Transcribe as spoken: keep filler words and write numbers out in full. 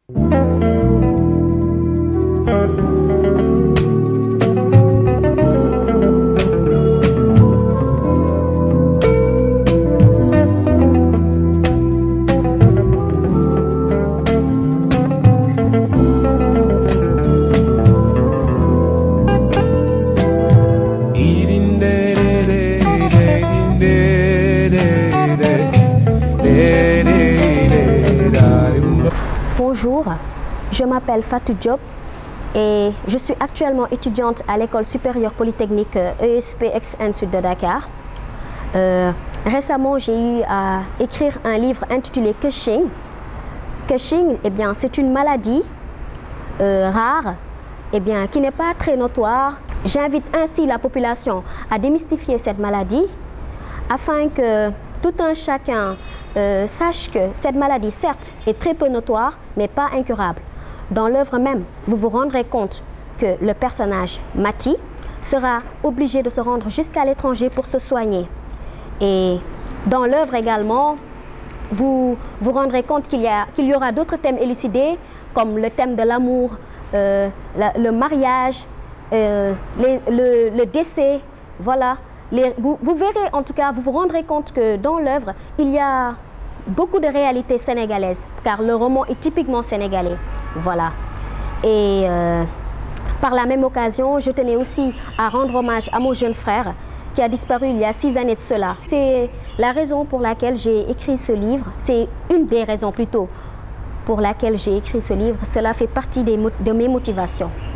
Bonjour, je m'appelle Fatou Diop et je suis actuellement étudiante à l'école supérieure polytechnique E S P Ex-N Sud de Dakar. Euh, récemment, j'ai eu à écrire un livre intitulé Cushing. Cushing, eh bien, c'est une maladie euh, rare, eh bien, qui n'est pas très notoire. J'invite ainsi la population à démystifier cette maladie afin que tout un chacun euh, sache que cette maladie, certes, est très peu notoire, mais pas incurable. Dans l'œuvre même, vous vous rendrez compte que le personnage Mati sera obligé de se rendre jusqu'à l'étranger pour se soigner. Et dans l'œuvre également, vous vous rendrez compte qu'il y, qu'il y aura d'autres thèmes élucidés, comme le thème de l'amour, euh, le mariage, euh, les, le, le décès, voilà. Les, vous, vous verrez, en tout cas, vous vous rendrez compte que dans l'œuvre, il y a beaucoup de réalités sénégalaises, car le roman est typiquement sénégalais. Voilà. Et euh, par la même occasion, je tenais aussi à rendre hommage à mon jeune frère qui a disparu il y a six années de cela. C'est la raison pour laquelle j'ai écrit ce livre. C'est une des raisons plutôt pour laquelle j'ai écrit ce livre. Cela fait partie des, de mes motivations.